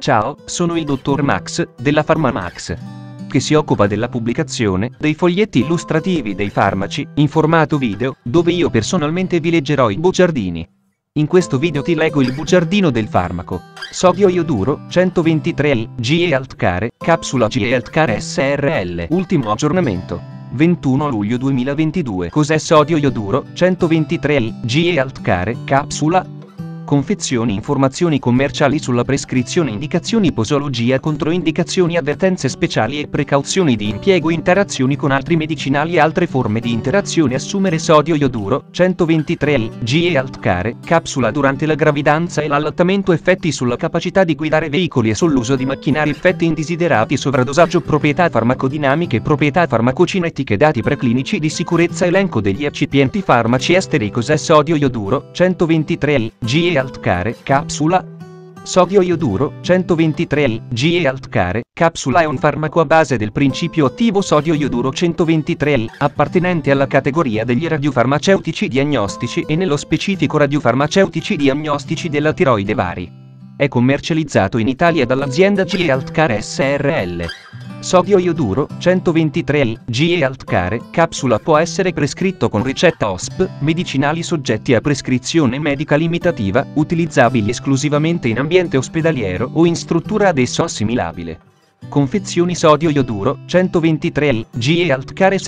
Ciao, sono il dottor Max, della PharmaMax, che si occupa della pubblicazione dei foglietti illustrativi dei farmaci, in formato video, dove io personalmente vi leggerò i bugiardini. In questo video ti leggo il bugiardino del farmaco. Sodio ioduro, 123L, GE Altcare, capsula GE Altcare SRL. Ultimo aggiornamento. 21 luglio 2022. Cos'è sodio ioduro, 123L, GE Altcare, capsula? Confezioni, informazioni commerciali sulla prescrizione, indicazioni, posologia, controindicazioni, avvertenze speciali e precauzioni di impiego, interazioni con altri medicinali e altre forme di interazione. Assumere sodio ioduro, 123L, GE Altcare, capsula durante la gravidanza e l'allattamento. Effetti sulla capacità di guidare veicoli e sull'uso di macchinari. Effetti indesiderati, sovradosaggio. Proprietà farmacodinamiche, proprietà farmacocinetiche, dati preclinici di sicurezza. Elenco degli eccipienti farmaci esteri. Cos'è sodio ioduro, 123L, GE Altcare, capsula? Sodio ioduro, 123L, GE Altcare, capsula è un farmaco a base del principio attivo sodio ioduro 123L, appartenente alla categoria degli radiofarmaceutici diagnostici e nello specifico radiofarmaceutici diagnostici della tiroide vari. È commercializzato in Italia dall'azienda GE Altcare SRL. Sodio ioduro, 123L, GE Altcare, capsula può essere prescritto con ricetta OSP, medicinali soggetti a prescrizione medica limitativa, utilizzabili esclusivamente in ambiente ospedaliero o in struttura ad esso assimilabile. Confezioni sodio ioduro, 123L, GE Altcare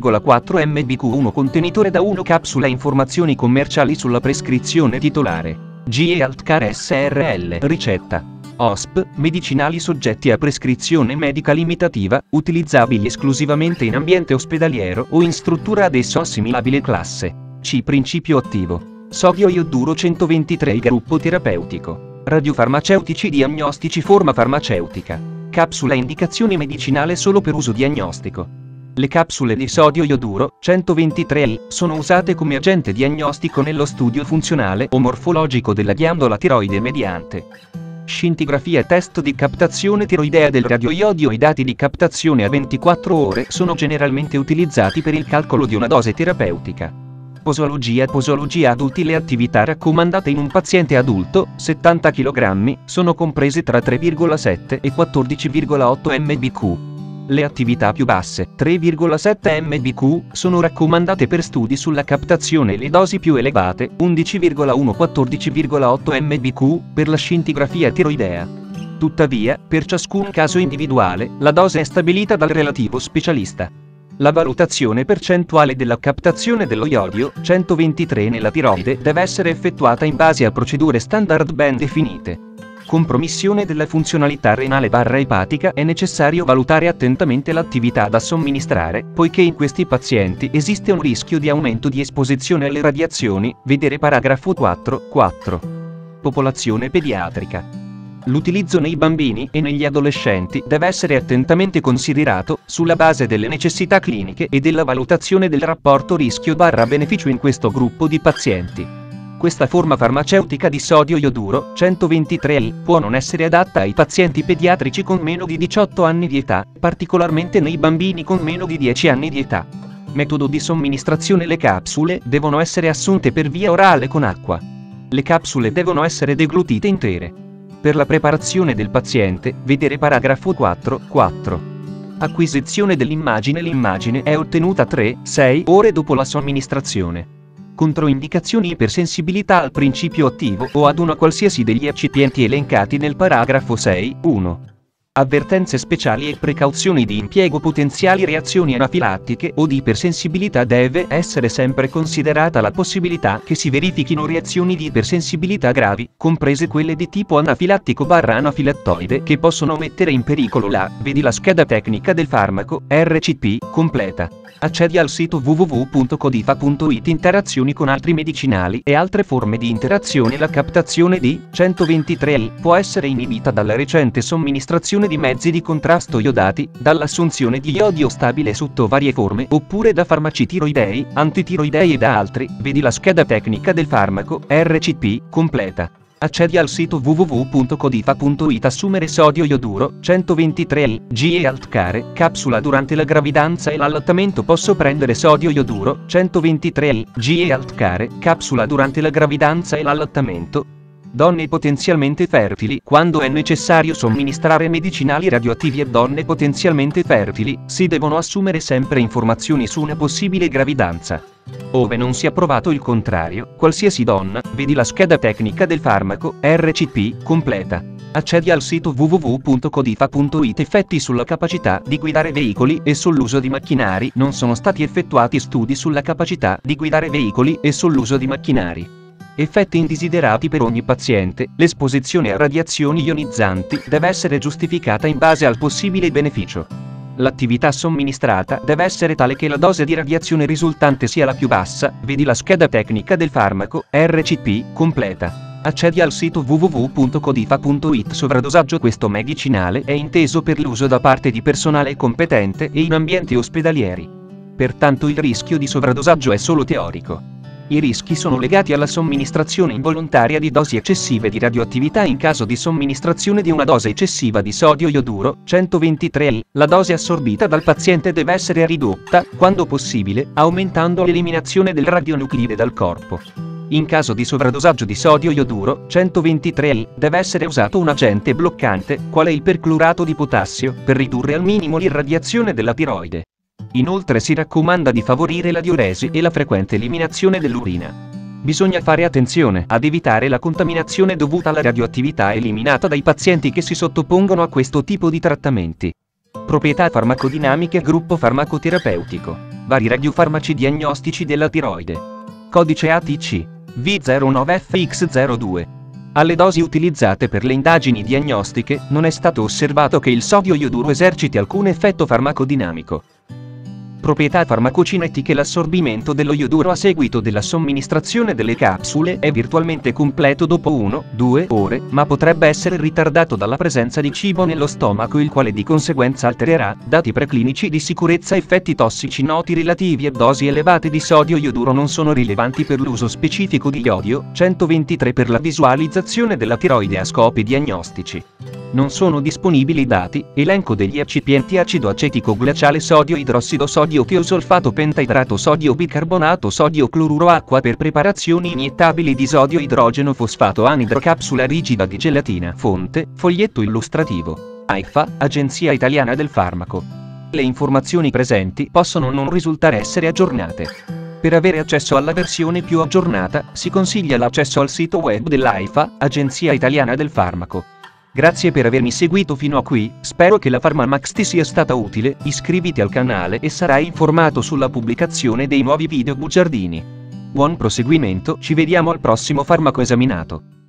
7,4 mbq1 contenitore da 1 capsula. Informazioni commerciali sulla prescrizione titolare. GE Altcare SRL. Ricetta OSP, medicinali soggetti a prescrizione medica limitativa, utilizzabili esclusivamente in ambiente ospedaliero o in struttura ad esso assimilabile. Classe C. Principio attivo sodio ioduro 123. Gruppo terapeutico radiofarmaceutici diagnostici. Forma farmaceutica. Capsula. Indicazione medicinale solo per uso diagnostico. Le capsule di sodio ioduro, 123L, sono usate come agente diagnostico nello studio funzionale o morfologico della ghiandola tiroide mediante scintigrafia e test di captazione tiroidea del radioiodio. I dati di captazione a 24 ore sono generalmente utilizzati per il calcolo di una dose terapeutica. Posologia adulti. Le attività raccomandate in un paziente adulto, 70 kg, sono comprese tra 3,7 e 14,8 mbq. Le attività più basse, 3,7 mbq, sono raccomandate per studi sulla captazione e le dosi più elevate, 11,1-14,8 mbq, per la scintigrafia tiroidea. Tuttavia, per ciascun caso individuale, la dose è stabilita dal relativo specialista. La valutazione percentuale della captazione dello iodio, 123 nella tiroide, deve essere effettuata in base a procedure standard ben definite. Compromissione della funzionalità renale/epatica. È necessario valutare attentamente l'attività da somministrare, poiché in questi pazienti esiste un rischio di aumento di esposizione alle radiazioni, vedere paragrafo 4.4. Popolazione pediatrica. L'utilizzo nei bambini e negli adolescenti deve essere attentamente considerato, sulla base delle necessità cliniche e della valutazione del rapporto rischio/beneficio in questo gruppo di pazienti. Questa forma farmaceutica di sodio ioduro, 123L, può non essere adatta ai pazienti pediatrici con meno di 18 anni di età, particolarmente nei bambini con meno di 10 anni di età. Metodo di somministrazione. Le capsule devono essere assunte per via orale con acqua. Le capsule devono essere deglutite intere. Per la preparazione del paziente, vedere paragrafo 4.4. Acquisizione dell'immagine. L'immagine è ottenuta 3-6 ore dopo la somministrazione. Controindicazioni. Ipersensibilità al principio attivo o ad una qualsiasi degli eccipienti elencati nel paragrafo 6.1. Avvertenze speciali e precauzioni di impiego. Potenziali reazioni anafilattiche o di ipersensibilità. Deve essere sempre considerata la possibilità che si verifichino reazioni di ipersensibilità gravi, comprese quelle di tipo anafilattico/anafilattoide, che possono mettere in pericolo vedi la scheda tecnica del farmaco, RCP, completa. Accedi al sito www.codifa.it. Interazioni con altri medicinali e altre forme di interazione. La captazione di 123L può essere inibita dalla recente somministrazione di mezzi di contrasto iodati, dall'assunzione di iodio stabile sotto varie forme, oppure da farmaci tiroidei, antitiroidei e da altri, vedi la scheda tecnica del farmaco, RCP, completa. Accedi al sito www.codifa.it. Assumere sodio ioduro, 123L, GE Altcare, capsula durante la gravidanza e l'allattamento. Posso prendere sodio ioduro, 123L, GE Altcare, capsula durante la gravidanza e l'allattamento? Donne potenzialmente fertili. Quando è necessario somministrare medicinali radioattivi a donne potenzialmente fertili, si devono assumere sempre informazioni su una possibile gravidanza. Ove non sia provato il contrario, qualsiasi donna, vedi la scheda tecnica del farmaco, RCP, completa. Accedi al sito www.codifa.it. Effetti sulla capacità di guidare veicoli e sull'uso di macchinari. Non sono stati effettuati studi sulla capacità di guidare veicoli e sull'uso di macchinari. Effetti indesiderati per ogni paziente. L'esposizione a radiazioni ionizzanti deve essere giustificata in base al possibile beneficio. L'attività somministrata deve essere tale che la dose di radiazione risultante sia la più bassa. Vedi la scheda tecnica del farmaco, RCP, completa. Accedi al sito www.codifa.it. Sovradosaggio. Questo medicinale è inteso per l'uso da parte di personale competente e in ambienti ospedalieri. Pertanto il rischio di sovradosaggio è solo teorico. I rischi sono legati alla somministrazione involontaria di dosi eccessive di radioattività. In caso di somministrazione di una dose eccessiva di sodio ioduro, 123 la dose assorbita dal paziente deve essere ridotta, quando possibile, aumentando l'eliminazione del radionuclide dal corpo. In caso di sovradosaggio di sodio ioduro, 123 deve essere usato un agente bloccante, quale il perclorato di potassio, per ridurre al minimo l'irradiazione della tiroide. Inoltre si raccomanda di favorire la diuresi e la frequente eliminazione dell'urina. Bisogna fare attenzione ad evitare la contaminazione dovuta alla radioattività eliminata dai pazienti che si sottopongono a questo tipo di trattamenti. Proprietà farmacodinamiche. Gruppo farmacoterapeutico. Vari radiofarmaci diagnostici della tiroide. Codice ATC V09FX02. Alle dosi utilizzate per le indagini diagnostiche non è stato osservato che il sodio ioduro eserciti alcun effetto farmacodinamico. Proprietà farmacocinetiche. L'assorbimento dello ioduro a seguito della somministrazione delle capsule è virtualmente completo dopo 1-2 ore, ma potrebbe essere ritardato dalla presenza di cibo nello stomaco, il quale di conseguenza altererà, dati preclinici di sicurezza. Effetti tossici noti relativi a dosi elevate di sodio ioduro non sono rilevanti per l'uso specifico di iodio, 123 per la visualizzazione della tiroide a scopi diagnostici. Non sono disponibili dati. Elenco degli eccipienti: acido acetico glaciale, sodio idrossido, sodio tiosolfato, pentaidrato, sodio bicarbonato, sodio cloruro, acqua per preparazioni iniettabili di sodio idrogeno fosfato anidro, capsula rigida di gelatina. Fonte: foglietto illustrativo. AIFA, Agenzia Italiana del Farmaco. Le informazioni presenti possono non risultare essere aggiornate. Per avere accesso alla versione più aggiornata, si consiglia l'accesso al sito web dell'AIFA, Agenzia Italiana del Farmaco. Grazie per avermi seguito fino a qui, spero che la PharmaMax ti sia stata utile. Iscriviti al canale e sarai informato sulla pubblicazione dei nuovi video bugiardini. Buon proseguimento, ci vediamo al prossimo farmaco esaminato.